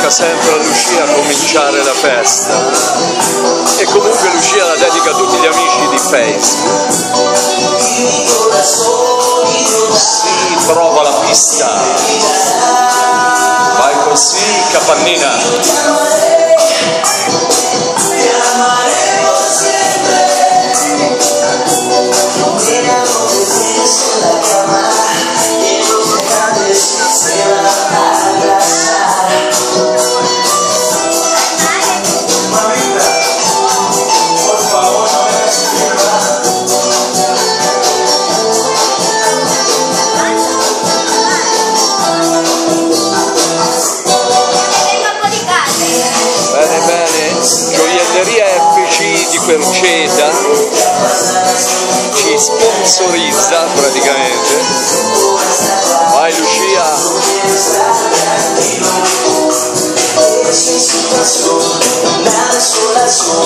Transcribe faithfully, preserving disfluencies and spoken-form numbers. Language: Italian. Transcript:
tocca sempre a Lucia cominciare la festa, e comunque Lucia la dedica a tutti gli amici di Facebook. Si trova la pista, vai così Capannina. Gioielleria F C di Perceta ci sponsorizza praticamente. Vai Lucia! Nada sola sola